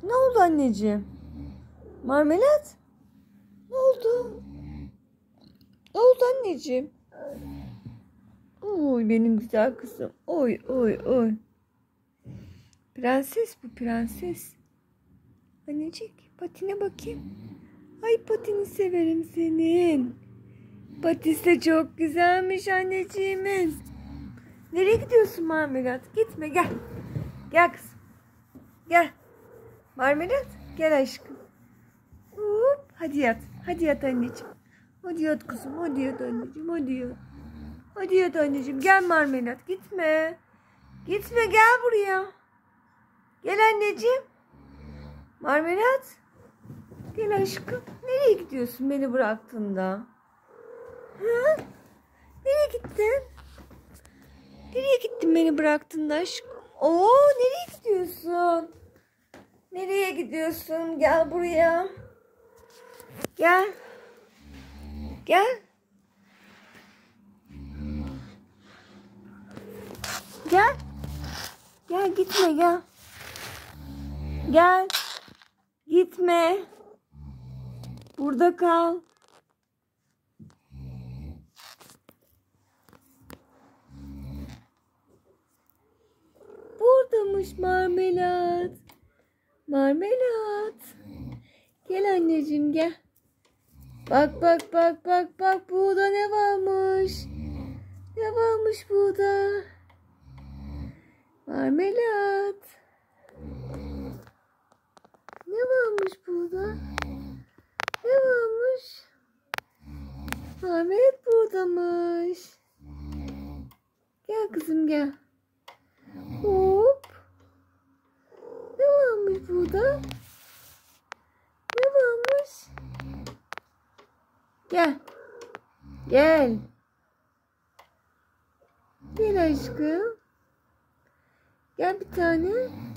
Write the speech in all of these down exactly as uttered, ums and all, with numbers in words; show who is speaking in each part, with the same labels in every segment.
Speaker 1: Ne oldu anneciğim? Marmelat? Ne oldu? Ne oldu anneciğim? Oy benim güzel kızım. Oy oy oy. Prenses bu, prenses. Annecik patine bakayım. Ay patini severim senin. Patis de çok güzelmiş anneciğimin. Nereye gidiyorsun Marmelat? Gitme, gel. Gel kızım. Gel. Marmelat gel aşkım. Hop, hadi yat. Hadi yat anneciğim. Hadi yat kızım. Hadi yat anneciğim. Hadi yat. Hadi yat anneciğim. Gel Marmelat. Gitme. Gitme, gel buraya. Gel anneciğim. Marmelat. Gel aşkım. Nereye gidiyorsun beni bıraktığında? Hı? Nereye gittin? Nereye gittin beni bıraktığında aşkım? Oo, nereye gidiyorsun? Nereye gidiyorsun? Gel buraya. Gel. Gel. Gel. Gel, gitme, gel. Gel. Gitme. Burada kal. Buradamış Marmelat. Marmelat. Gel anneciğim, gel. Bak bak bak bak bak, burada ne varmış? Ne varmış burada? Marmelat. Ne varmış burada? Ne varmış? Marmelat buradamış. Gel kızım, gel. Hop. Ne varmış burada? Ne varmış? Gel. Gel. Gel aşkım. Gel bir tane.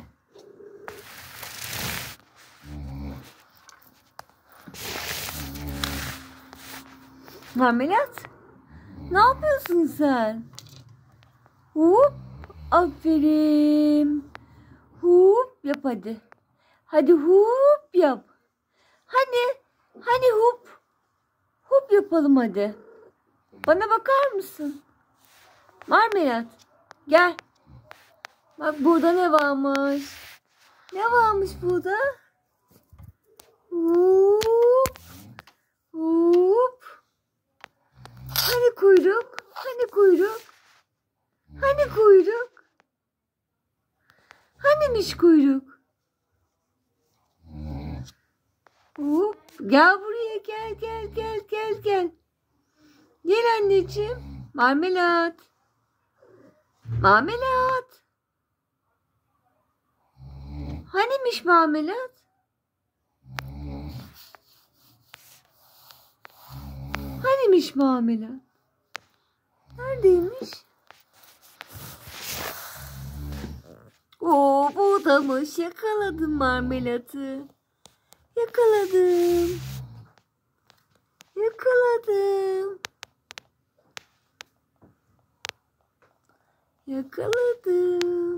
Speaker 1: Marmelat. Ne yapıyorsun sen? Hop. Aferin. Hop yap hadi. Hadi hop yap. Hani, hani hop. Hop yapalım hadi. Bana bakar mısın? Marmelat. Gel. Bak burada ne varmış? Ne varmış burada? Hop. Hop. Hani kuyruk? Hani kuyruk? Hani kuyruk? Hanimiş kuyruk? Hop. Gel buraya, gel gel gel gel gel. Gel anneciğim. Marmelat. Marmelat. Hanimiş Marmelat? Hanimiş Marmelat? Neredeymiş? Oo, buradamış. Yakaladım Marmelat'ı. Yakaladım. Yakaladım. Yakaladım.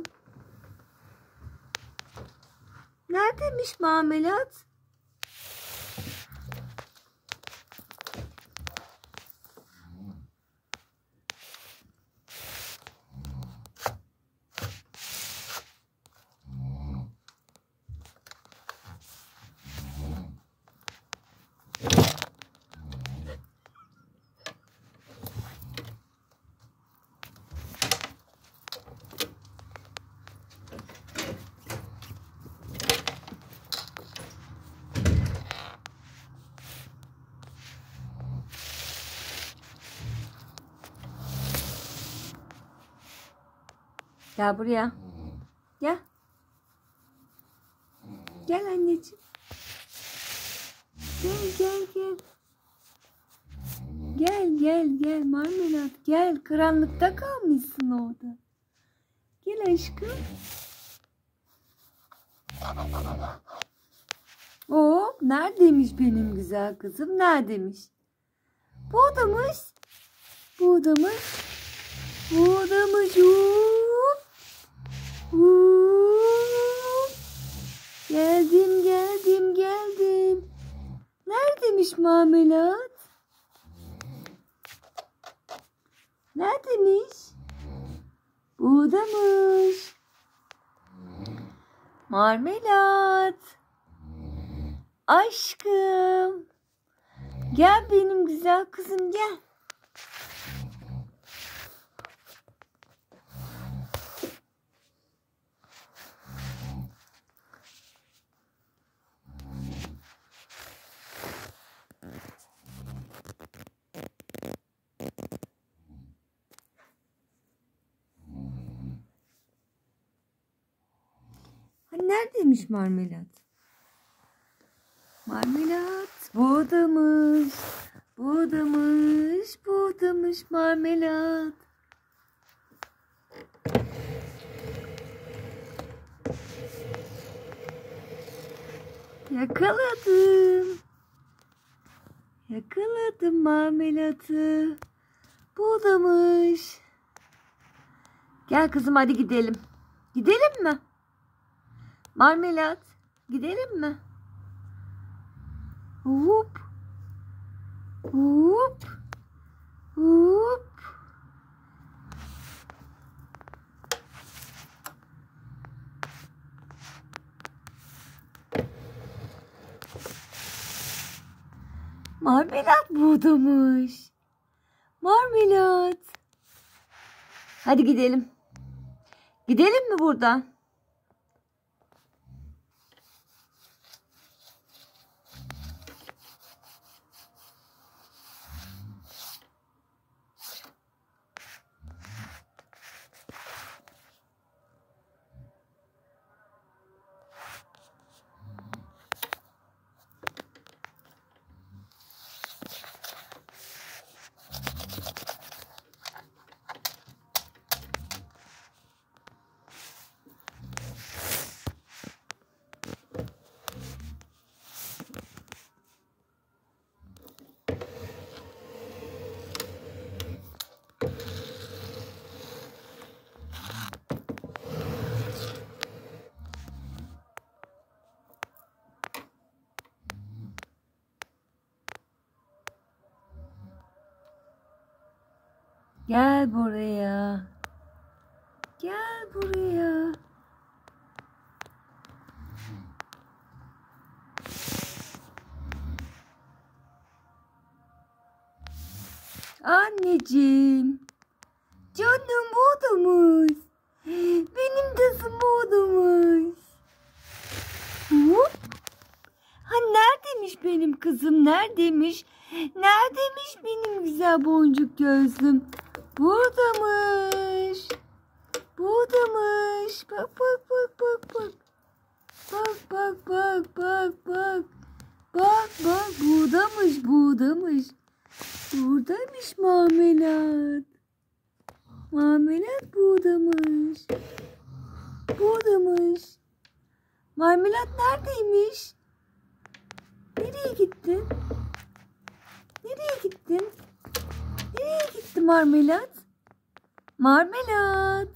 Speaker 1: Neredeymiş Marmelat? Gel buraya. Gel. Gel anneciğim. Gel gel gel. Gel gel gel Marmelat, gel. Karanlıkta kalmışsın orada. Gel aşkım. O neredeymiş benim güzel kızım? Neredeymiş? Buradamış. Buradamış. Buradamış. Hop. Hop. Geldi. marmelat? Neredemiş? Buradamış. Marmelat. Aşkım. Gel benim güzel kızım, gel. Neredeymiş marmelat? Marmelat buradamış. Buradamış. Buradamış marmelat. Yakaladım. Yakaladım marmelatı. Buradamış. Gel kızım, hadi gidelim. Gidelim mi? Marmelat, gidelim mi? Hop. Hop. Hop. Marmelat buradamış. Marmelat. Hadi gidelim. Gidelim mi buradan? Gel buraya. Gel buraya. Anneciğim. Canım buradamış. Benim kızım buradamış. Hop. Ha, neredeymiş benim kızım? Neredeymiş? Neredeymiş benim güzel boncuk gözlüm? Buradamış. Buradamış. Bak bak bak bak bak. Bak bak bak bak bak. Bak bak, buradamış buradamış. Buradaymış marmelat. Marmelat buradamış. Buradamış. Marmelat neredeymiş? Nereye gittin? Nereye gittin? Nereye gitti marmelat? Marmelat.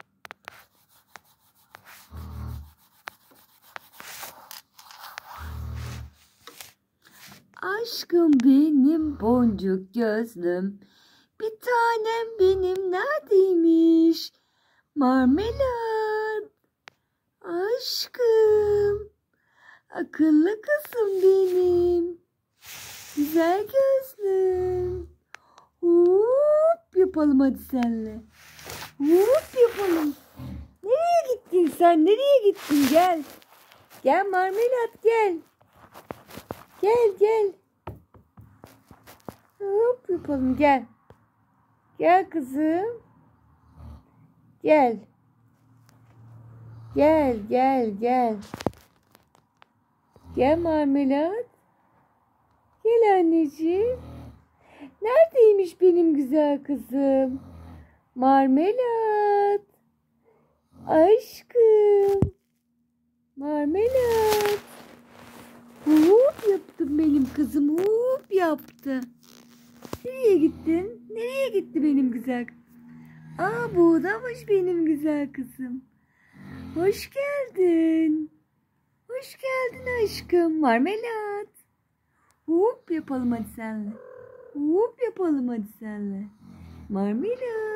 Speaker 1: Aşkım benim boncuk gözlüm. Bir tanem benim neredeymiş? Marmelat. Aşkım. Akıllı kızım benim. Güzel gözlüm. Hop yapalım hadi senle. Hop yapalım. Nereye gittin sen? Nereye gittin? Gel. Gel marmelat gel. Gel gel. Hop yapalım gel. Gel kızım. Gel. Gel gel gel. Gel marmelat. Gel anneciğim. Neredeymiş benim güzel kızım? Marmelat. Aşkım. Marmelat. Hop yaptım benim kızım. Hop yaptı. Nereye gittin? Nereye gitti benim güzel kızım? Aa, buradamış benim güzel kızım. Hoş geldin. Hoş geldin aşkım. Marmelat. Hop yapalım hadi senle. Hop yapalım hadi senle. Marmelo.